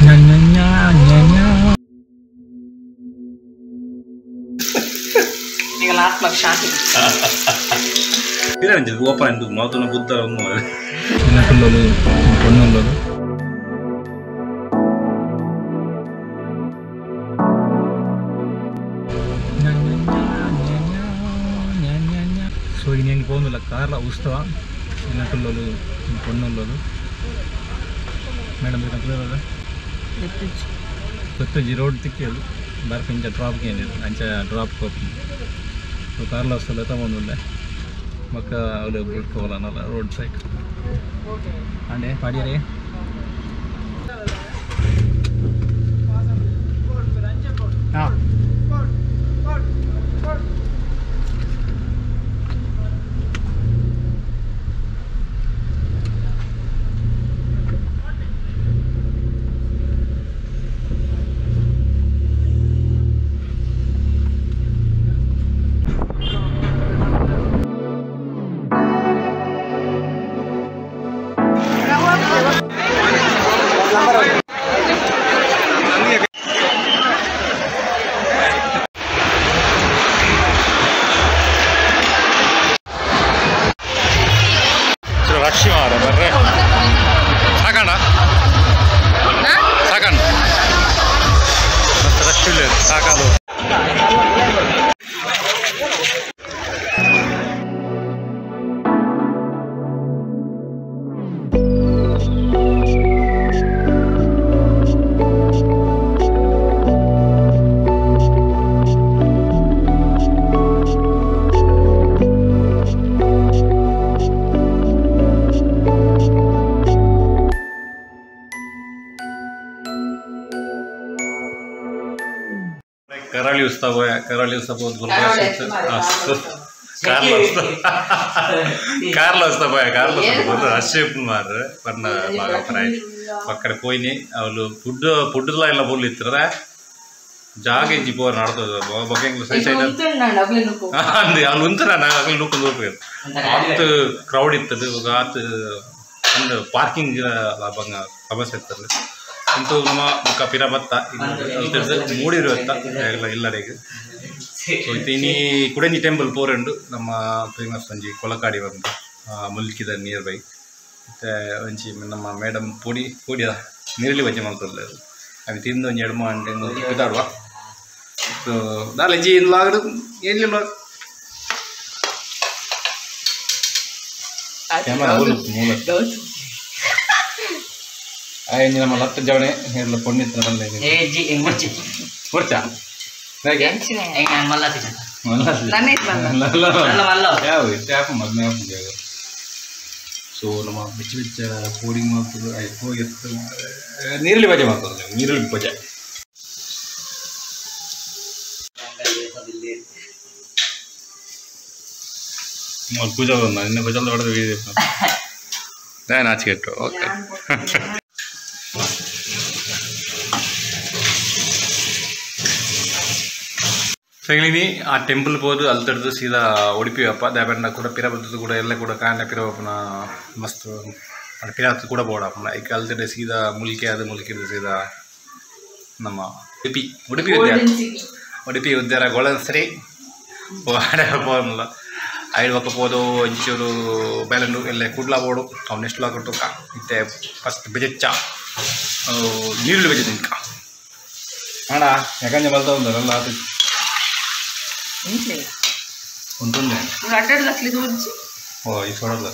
ಈಗ ಲಾಸ್ಟ್ ಲಕ್ಷ ಶಾಂತಿ ಇಲ್ಲ ಓಪನ್ ಮಾತನ್ನ ಬುದ್ಧ సో నేను పోనుల కార్ల ఉత్సవ చిన్నపిల్లలు పొన్నోళ్ళు మేడం మీరు కొత్తజీ రోడ్ తిక్కేది బర్పించ డ్రాప్కి ఏంటి అంచ డ్రాప్ కోపం సో కార్లో వస్తుంది తమ్ముండే మక్క పెట్టుకోవాలన్న రోడ్ సైడ్ అంటే పడియరే कराली उसता हुआ कराली उसता बहुत కార్లో వస్తా పోయా కార్లో అసేపు మారు పన్న బాగా ఫ్రై అక్కడ పోయి వాళ్ళు ఫుడ్ లైన్లో పోలు ఇస్తారా ಜಾಗಿಂಚಿ ಪೋರ್ ನಡ್ತದ ಬೊಕೆಂಗ್ಲು ಸೈಜ್ ಅಂದು ಅಲ್ಲಿ ಉಂತರ ಆಗಲಿ ನೂಕು ನೂರು ಆತು ಕ್ರೌಡ್ ಇರ್ತದೆ ಆತು ಒಂದು ಪಾರ್ಕಿಂಗ್ ಬಂಗ ಸಮಸ್ಯೆ ಇರ್ತದೆ ಅಂತೂ ನಮ್ಮ ಮುಖ ಪಿರ ಬತ್ತ ಮೂಡಿರುವತ್ತ ಎಲ್ಲರಿಗೆ ಸೊ ಇನ್ನು ಕುಡಂಜಿ ಟೆಂಪಲ್ ಪೋರೆಂಡು ನಮ್ಮ ಫೇಮಸ್ ಒಂಜಿ ಕೊಲಕಾಡಿ ಬಂದು ಮುಲ್ಕಿದ ನಿಯರ್ ಬೈ ಮತ್ತು ಒಂಜಿ ನಮ್ಮ ಮೇಡಮ್ ಪೊಡಿ ನೀರಲ್ಲಿ ವಜ್ಜೆ ಮಾಡ್ತಾರೆ ಅವು ತಿಂದು ಒಂದು ಎರಡು ಮಂಡೆ ಇದಾಡುವ ಸೊ ನಾಲೆಂಜಿ ಇಲ್ಲಾಗಡು ಏನಿಲ್ಲ ಕ್ಯಾಮರಾ ಮೂಲ ಆಯ್ತು ನಮ್ಮ ಲತ್ತ ಜವಣೆ ಎಲ್ಲ ಪೊಣ್ಣಿತ್ರ ಬಂದ ಕೊಡ್ತಾ ಸೊ ನಮ್ಮ ಬಿಚ್ಚ ಬಿಚ್ಚ ಕೋಡಿಂಗ್ ಮಾಡ್ತದೆ ಹೋಗಿರ್ತದೆ ನೀರಲ್ಲಿ ಬಜೆ ಮಾಡ್ತದೆ ನೀರಲ್ಲಿ ಬಜೆ ಪೂಜಾ ಬಂದ ನಿನ್ನೆ ಭಜಲ್ ಹೊಡೆದು ನಾಚಿಕೆಟ್ಟು ಓಕೆ ಸಗಲಿನಿ ಆ ಟೆಂಪಲ್ ಹೋದು ಅಲ್ಲಿ ತಡೆದು ಸೀದಾ ಉಡುಪಿಯಪ್ಪ ದಾಬೆಂಡ ಕೂಡ ಪಿರ ಬದ್ದು ಕೂಡ ಎಲ್ಲ ಕೂಡ ಕಾಂಡ ಪಿರವಪ್ಪನ ಮಸ್ತ್ ಪಿರಾತ್ ಕೂಡ ಬೋಡಪ್ಪನ ಈಗ ಅಲ್ಲಿ ತಡೆ ಸೀದಾ ಮುಲ್ಕಿದು ಸೀದಾ ನಮ್ಮ ಉಡುಪಿ ಉದ್ಯಾರ ಗೊಳಸರಿ പോകാനുള്ള അയൽവൊക്കെ പോതോ ഒഞ്ചൊരു ബലണ്ടു അല്ലേ കുಡ್ಲ ಬೋಡು ಅವ್ನು ಎಷ್ಟು ಲಾಕ್ ಕೊಟ್ಟು ಮತ್ತೆ ಫಸ್ಟ್ ಬೆಜಚ್ಚ ನೀರುಳ್ಳಿ ಬೆಜ ನಿಂಕ ಅಣ್ಣ ಯಾಕಂದ್ರೆ ಬಲ್ತಾ ఉందಲ್ಲ ಅದು ఉంటుంది ఓ ఈ చూడదు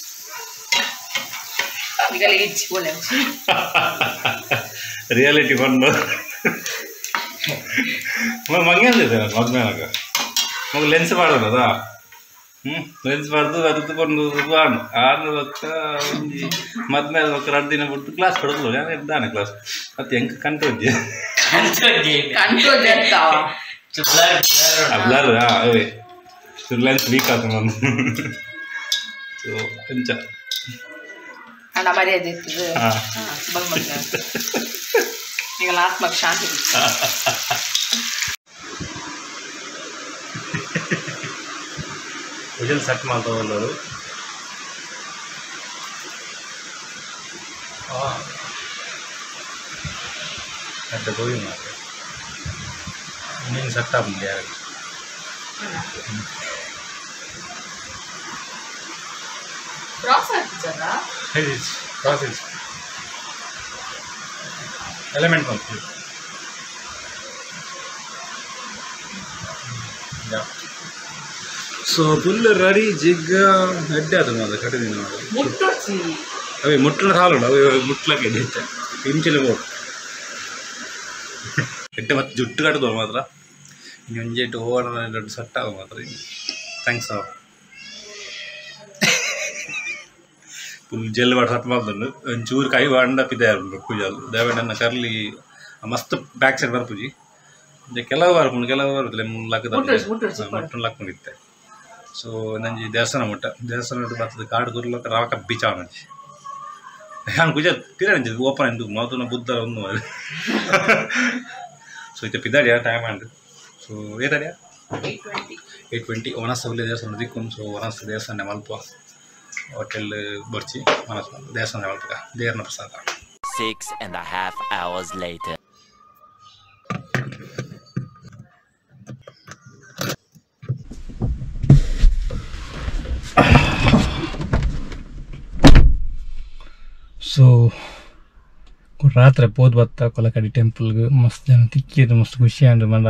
ರಿಯಾಲಿಟಿ ಬಂದು ಮಂಗೆ ಅಂದಿದೆ ಮದ್ಮೇಲಾಗ ಮಗ ಲೆನ್ಸ್ ಮಾಡೋದಾ ಲೆನ್ಸ್ ಬಾರ್ದು ಅದು ಬಂದು ಬಾಣು ಆರು ಒಕ್ಕ ಮದ್ಮೇಲೆ ಒಕ್ಕ 2 ದಿನ ಬಿಟ್ಟು ಕ್ಲಾಸ್ ಕೊಡೋದು ಇದ್ದಾನೆ ಕ್ಲಾಸ್ ಮತ್ತೆ ಹೆಂಗೆ ಕಂಟೋದ್ಯ ಬ್ಲರ್ ಅವೇ ಲೆನ್ಸ್ ವೀಕ್ ಆತ ನಾನು ಸೊ ಕೊಂಚ ಅಣ್ಣ ಮರ್ಯಾದೆ ಇರ್ತದೆ ಈಗ ಲಾಸ್ಟ್ ಮಗ ಶಾಂತಿ ವಿಜಲ್ ಸೆಟ್ ಮಾಡ್ತಾವಲ್ಲರು Ada goyang ada. Ini setup dia. Process jada. Process. Element complete. Yeah. So full ready jig head adu mada kadidina mada. Muttochi. Avi muttuna thalu avi mutlake detta. Pinchile go. Ette mat juttu kattu matra. Inonje over and set agu matra. Thanks all. Full gel water hat maldannu. Onchur kai vanda pidayarundu kujal. Devanna karli mast back side varpuji. De ಕೆಲವರು ಮುಟ್ಟನ್ ಲಕ್ಕುಂಡಿತ್ತೆ so ನಂಜಿ ದೇವಸ್ಥಾನ ಮುಟ್ಟ ದೇವಸ್ಥಾನ ಬರ್ತದೆ ಕಾಡು ಗುರ್ಲಕ್ಕ ರಾವಕ beach ನಂಜಿ ಹಂಗೆ ಕುಜ ತಿರಂಜಿ open ಎಂದು ಮಾತುನ ಬುದ್ಧ ಒಂದು so ಇದು ಪಿದಾಡಿಯ ಟೈಮ್ ಅಂಡ್ ಸೊ ಏತಾಡಿಯ 8:20 ವನಸ್ ಒಳ್ಳೆ ದೇವಸ್ಥಾನ ದಿಕ್ಕು ಸೊ ವನಸ್ ದೇವಸ್ಥಾನ ಮಲ್ಪ ಹೋಟೆಲ್ ಬರ್ಚಿ ವನಸ್ ದೇವಸ್ಥಾನ ಮಲ್ಪ ದೇವರನ ಪ್ರಸಾದ 6.5 hours later. ಸೊ ರಾತ್ರಿ ಪೋದ್ ಬತ್ತ ಕೊಲಕಡಿ ಟೆಂಪಲ್ಗೆ ಮಸ್ತ್ ಜನ ತಿಕ್ಕಿದ್ದು ಮಸ್ತ್ ಖುಷಿ ಅಂಡ್ ಮಲ್ಲ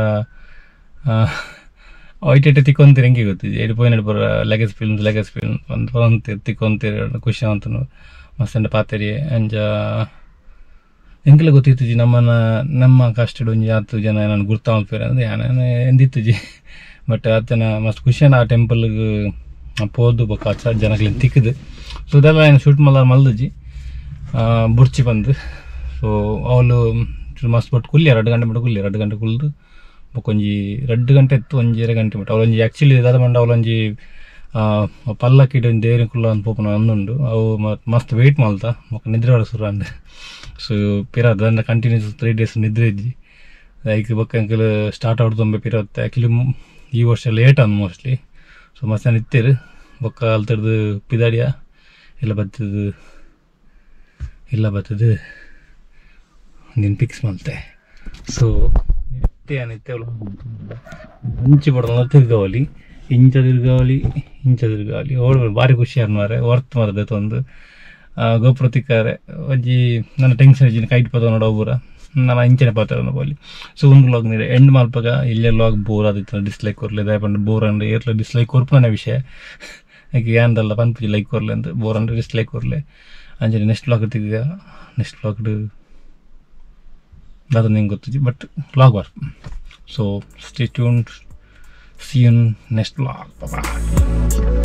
ಒಯ್ಟೆಟ್ಟೆ ತಿಕ್ಕೊಂತೀರಿ ಹೆಂಗೆ ಗೊತ್ತಿದೆ ಎಲ್ಲಿ ಪೋಯಿನ ಬರ ಲಗೇಜ್ ಫಿಲ್ಮ್ ಒಂದು ಹೊಂತೀರಿ ತಿಕ್ಕೊಂತೀರಿ ಖುಷಿ ಅಂತನು ಮಸ್ತ್ ಅಂಡ ಪಾತೇರಿ ಅಂಜ ಹೆಂಗೆಲ್ಲ ಗೊತ್ತಿತ್ತುಜಿ ನಮ್ಮ ಕಷ್ಟಡ್ ಒಂಜಿ 10 ಜನ ನಾನು ಗುರ್ತಾ ಮಲ್ಪೇರಿ ಅಂದ್ರೆ ನಾನು ಎಂದಿತ್ತುಜಿ ಬಟ್ ಆತನ ಮಸ್ತ್ ಖುಷಿ ಅಂಡ ಆ ಟೆಂಪಲ್ಗೆ ಪೋದು ಬೊಕ್ಕ ಜನಗಳಿಗೆ ತಿಕ್ಕದು ಸೊ ಇದೆಲ್ಲ ಏನು ಶೂಟ್ ಮಲ್ದಜಿ ಬುರ್ಚಿ ಬಂದು ಸೊ ಅವಳು ಮಸ್ತ್ ಬಟ್ ಕುಲ್ಲಿ 2 ಗಂಟೆ ಮಟ್ಟ ಕುಲ್ಲಿ 2 ಗಂಟೆ ಕುಲ್ದು ಬೊಕೊಂಜಿ 2 ಗಂಟೆ ಎತ್ತು ಒಂಜಿ 2 ಗಂಟೆ ಮಟ್ಟ ಅವಳೊಂಜಿ ಆ್ಯಕ್ಚುಲಿ ಇದಾದ ಮಂಡ ಅವಳೊಂಜಿ ಪಲ್ಲಕ್ಕಿಡು ಒಂದು ದೇವ್ರಿನ ಕುಲ್ಲ ಅಂತ ಪೋಪನ ಅಂದುಂಡು ಅವು ಮಸ್ತ್ ವೆಯ್ಟ್ ಮಲ್ತ ಮೊಕ್ಕ ನಿದ್ರೆ ಬರ ಸುರ ಅಂದೆ ಸೊ ಪಿರದು ಅಂದ್ರೆ ಕಂಟಿನ್ಯೂಸ್ 3 days ನಿದ್ರೆ ಇದ್ದಿ ಲೈಕ್ ಬೊಕ್ಕ ಅಂಕಲ್ ಸ್ಟಾರ್ಟ್ ಆಡ್ ತೊಂಬೆ ಪಿರತ್ತೆ ಆ್ಯಕ್ಚುಲಿ ಈ ವರ್ಷ ಲೇಟ್ ಅಂದ್ ಮೋಸ್ಟ್ಲಿ ಸೊ ಮಸ್ತ್ ನಿತ್ತೇರು ಬೊಕ್ಕ ಅಲ್ತಡ್ದು ಪಿದಾಡಿಯ ಇಲ್ಲ ಬರ್ತದೆ ನೀನು ಫಿಕ್ಸ್ ಮಾಡ್ತೆ ಸೊ ನಿತ್ಯ ಹಂಚಿ ಬಡೋದು ತಿರ್ಗಾವಲಿ ಇಂಚ ತಿರ್ಗಾವಲಿ ಓಡ್ಬೋದು ಭಾರಿ ಖುಷಿ ಮಾರೆ ವರ್ತ್ ಮಾರದೈತೆ ಒಂದು ಗೋಪುರ ತಿಕ್ಕಾರೆ ಅಜ್ಜಿ ನನ್ನ ಟೆನ್ಷನ್ ಅಜ್ಜಿನ ಕೈಟ್ ಪದ ನೋಡೋಬೂರ ನಾನು ಇಂಚನೆ ಪಾತ್ರ ನೋಡಲಿ ಸೊ ಒಂದು ಲಾಗ್ ನೀರು ಎಂಡ್ ಮಲ್ಪಾಗ ಇಲ್ಲೇ ಲಾಗ್ ಬೋರ್ ಆದಿತ್ತು ಡಿಸ್ಲೈಕ್ ಕೊರ್ಲಿ ದಯಪಂಡು ಬೋರ್ ಅಂದ್ರೆ ಏರ್ಲ ಡಿಸ್ಲೈಕ್ ಕೊರ್ಪನೇ ವಿಷಯ ಯಾಕೆ ಏನದಲ್ಲ ಪನ್ಪುಜಿ ಲೈಕ್ ಕೊರ್ಲಿ ಅಂತ ಬೋರ್ ಅಂದ್ರೆ ಡಿಸ್ಲೈಕ್ ಕೊರ್ಲೆ ಅಂಜನೆ ನೆಕ್ಸ್ಟ್ ಲಾಗ್ ತಿರ್ಗ ನೆಕ್ಸ್ಟ್ ಲಾಗ್ಡು ಅದು ನಿಂಗೆ ಗೊತ್ತಿದೆ but vlog work so stay tuned see you next vlog bye